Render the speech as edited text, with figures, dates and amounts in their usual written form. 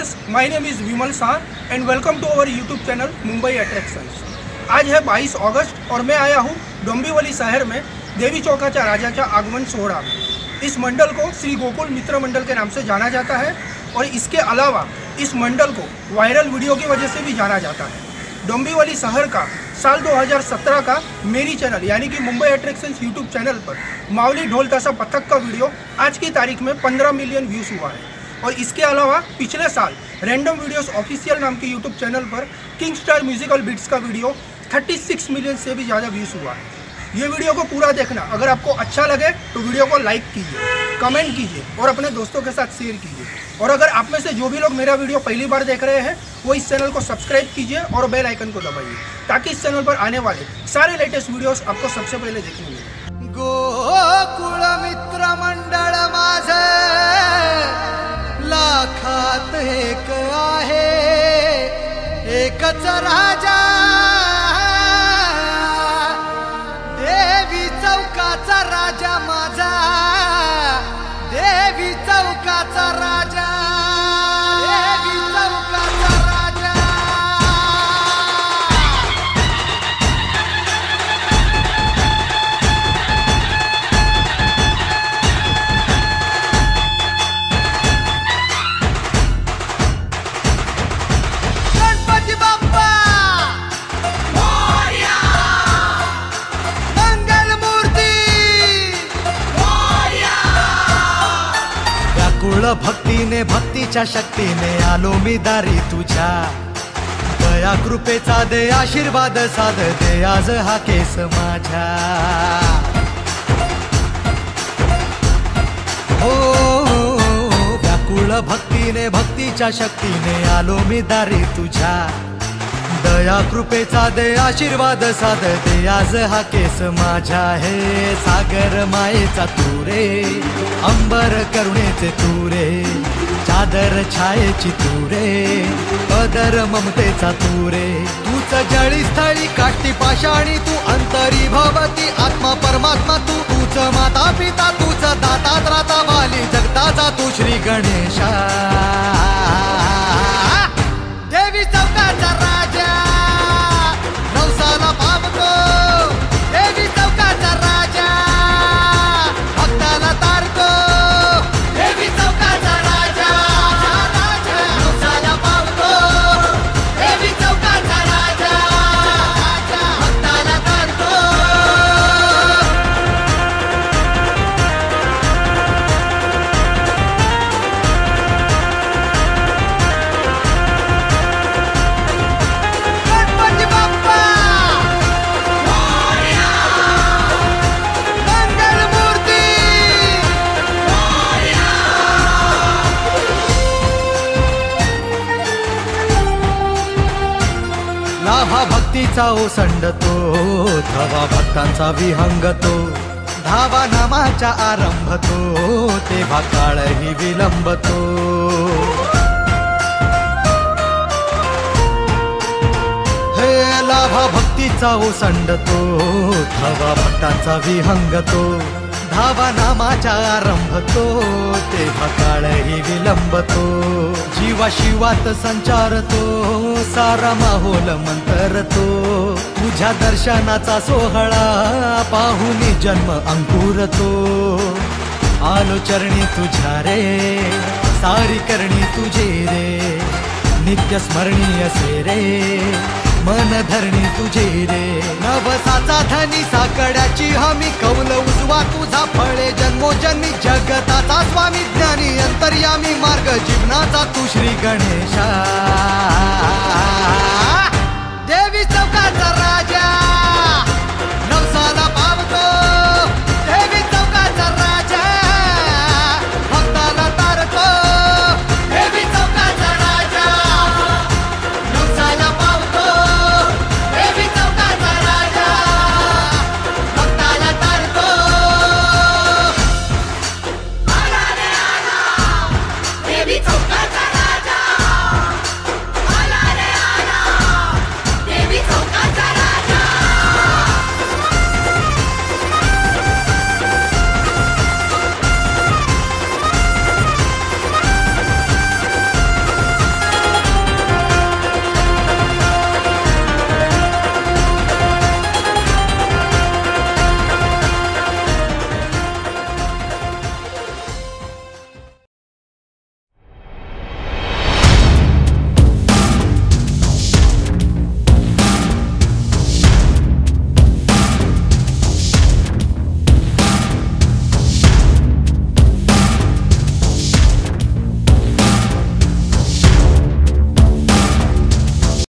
Viewers, my name is Vimal Shah and welcome to our YouTube channel Mumbai attractions. आज है 22 अगस्त और मैं आया हूँ डोंबिवली शहर में देवी चौकाच्या राजाच्या आगमन सोहळा में। इस मंडल को श्री गोकुल मित्र मंडल के नाम से जाना जाता है और इसके अलावा इस मंडल को वायरल वीडियो की वजह से भी जाना जाता है। डोंबिवली शहर का साल 2017 का मेरी चैनल यानी कि मुंबई अट्रैक्शंस यूट्यूब चैनल पर मावली ढोल ताशा पथक का वीडियो आज की तारीख में 15 मिलियन व्यूज़ हुआ है। और इसके अलावा पिछले साल रैंडम वीडियोस ऑफिशियल नाम के यूट्यूब चैनल पर किंग स्टार म्यूजिकल बीट्स का वीडियो 36 मिलियन से भी ज़्यादा व्यूज़ हुआ है। ये वीडियो को पूरा देखना, अगर आपको अच्छा लगे तो वीडियो को लाइक कीजिए, कमेंट कीजिए और अपने दोस्तों के साथ शेयर कीजिए। और अगर आप में से जो भी लोग मेरा वीडियो पहली बार देख रहे हैं वो इस चैनल को सब्सक्राइब कीजिए और बेल आइकन को दबाइए ताकि इस चैनल पर आने वाले सारे लेटेस्ट वीडियोस आपको सबसे पहले देखने मिले। गोकुळ मित्र मंडळ माझे लाखात एक आहे, एकच राजा देवी चौकाचा राजा माझा, देवी चौकाचा राजा, देवी चौकाचा राजा। गणपती बाप्पा मोरया, मंगल मूर्ती मोरया। व्याकुळ भक्तीने भक्तीच्या शक्तीने आलो मी दारी तुझ्या, दया कृपेचा दे आशीर्वाद साध दे आज हा केस माझ्या। हो व्याकुळ भक्तीने भक्तीच्या शक्तीने आलो मी दारी तुझ्या, दया कृपेचा दे आशीर्वाद साध दे आज हा केस माझ्या। हे सागर मायेचा तू रे, अंबर करुणेचे तू रे, चादर छायेची तू रे, पदर ममतेचा तू रे। तूच जळी स्थळी काष्टी पाषाणी तू, अंतरी भवती आत्मा परमात्मा तू, तूच माता पिता तूच दाता त्राता वाली जगताचा तू श्री गणेशा। देवी चौकाचा राजा नवसाला पावतो, देवी चौकाचा राजा भक्ताला तारतो, देवी चौकाचा राजा नवसाला पावतो, देवी चौकाचा राजा भक्ताला तारतो। गणपती बाप्पा मोरया, मंगल मूर्ती मोरया। लाभा भक्तीचा ओसंडतो, धवा भक्तांचा विहंगतो, धावा नामाचा आरंभतो, तेव्हा काळही विलंबतो। हे लाभा भक्तीचा ओसंडतो, धवा भक्तांचा विहंगतो, धावा नामाचा आरंभतो, तेव्हा काळही विलंबतो। जीवा शिवात संचारतो, सारा माहोल मंतरतो, तुझ्या दर्शनाचा सोहळा पाहुनी जन्म अंकुरतो। आलो चरणी तुझ्या रे, सारी करणी तुझे रे, नित्य स्मरणीय से रे, मन धरणी तुझे रे। नवसाचा धनी साकड्याची हमी, कौल उजवा तुझा फळे जन्मोजन्मी, जगताचा स्वामी ज्ञानी अंतर्यामी, मार्ग जीवनाचा तू श्री गणेशा। देवी चौकाचा